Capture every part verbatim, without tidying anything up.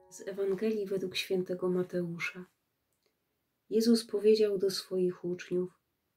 Z Ewangelii według świętego Mateusza. Jezus powiedział do swoich uczniów: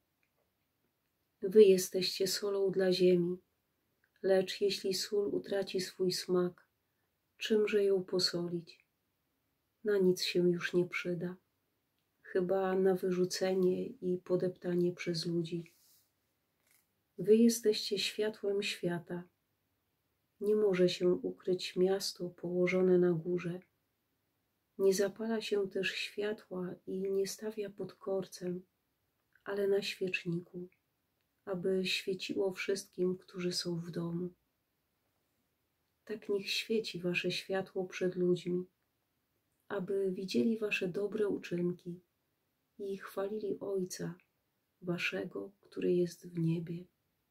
Wy jesteście solą dla ziemi, lecz jeśli sól utraci swój smak, czymże ją posolić? Na nic się już nie przyda, chyba na wyrzucenie i podeptanie przez ludzi. Wy jesteście światłem świata. Nie może się ukryć miasto położone na górze. Nie zapala się też światła i nie stawia pod korcem, ale na świeczniku, aby świeciło wszystkim, którzy są w domu. Tak niech świeci wasze światło przed ludźmi, aby widzieli wasze dobre uczynki i chwalili Ojca waszego, który jest w niebie.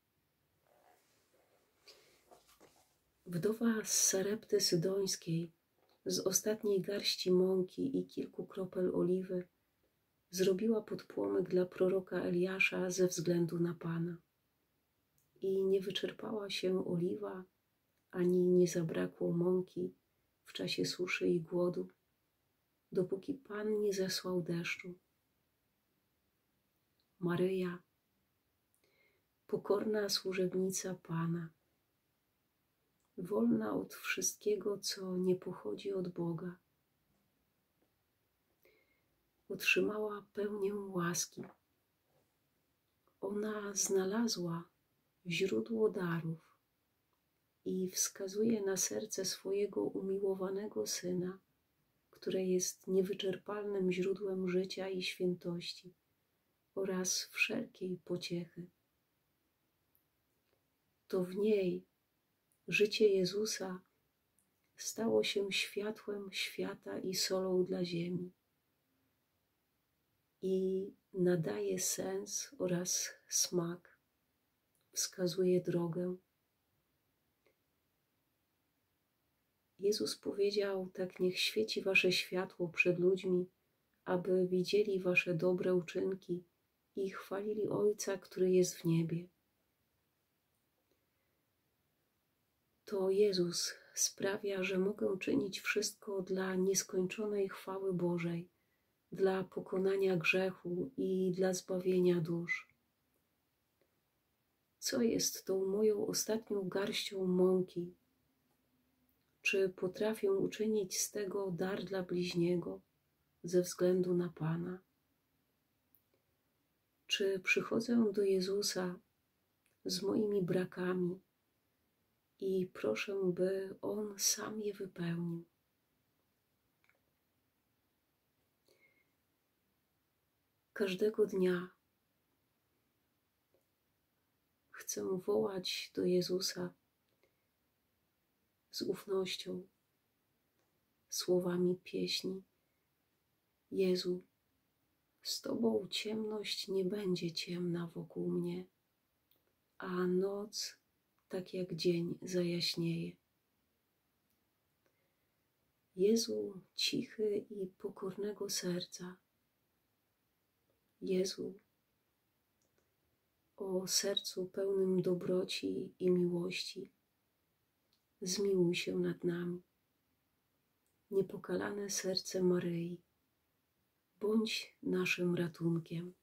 Wdowa z Sarepty Sydońskiej z ostatniej garści mąki i kilku kropel oliwy zrobiła podpłomyk dla proroka Eliasza ze względu na Pana. I nie wyczerpała się oliwa, ani nie zabrakło mąki w czasie suszy i głodu, dopóki Pan nie zesłał deszczu. Maryja, pokorna służebnica Pana, wolna od wszystkiego, co nie pochodzi od Boga, otrzymała pełnię łaski. Ona znalazła źródło darów i wskazuje na serce swojego umiłowanego Syna, które jest niewyczerpalnym źródłem życia i świętości oraz wszelkiej pociechy. To w niej życie Jezusa stało się światłem świata i solą dla ziemi i nadaje sens oraz smak, wskazuje drogę. Jezus powiedział: tak niech świeci wasze światło przed ludźmi, aby widzieli wasze dobre uczynki i chwalili Ojca, który jest w niebie. To Jezus sprawia, że mogę czynić wszystko dla nieskończonej chwały Bożej, dla pokonania grzechu i dla zbawienia dusz. Co jest tą moją ostatnią garścią mąki? Czy potrafię uczynić z tego dar dla bliźniego ze względu na Pana? Czy przychodzę do Jezusa z moimi brakami i proszę, by On sam je wypełnił? Każdego dnia chcę wołać do Jezusa z ufnością, słowami pieśni: Jezu, z Tobą ciemność nie będzie ciemna wokół mnie, a noc tak jak dzień zajaśnieje. Jezu cichy i pokornego serca, Jezu o sercu pełnym dobroci i miłości, zmiłuj się nad nami. Niepokalane serce Maryi, bądź naszym ratunkiem.